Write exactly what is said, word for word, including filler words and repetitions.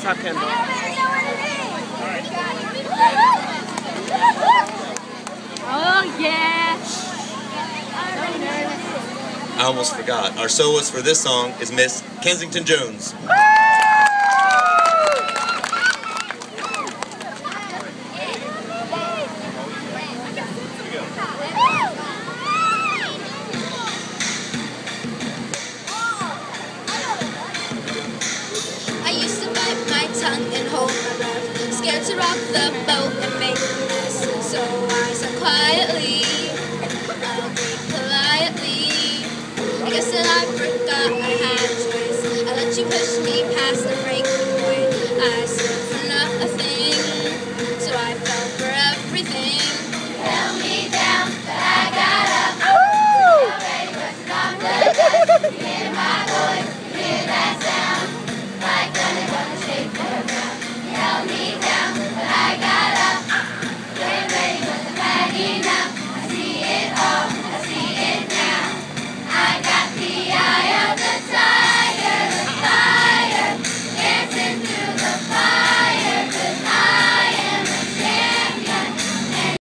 talk, Kendall. Oh, yeah. I almost forgot. Our soloist for this song is Miss Kensington Jones. I used to bite my tongue and hold my breath, scared to rock the boat and make a mess. So I said quietly, I'll breathe politely. I guess that I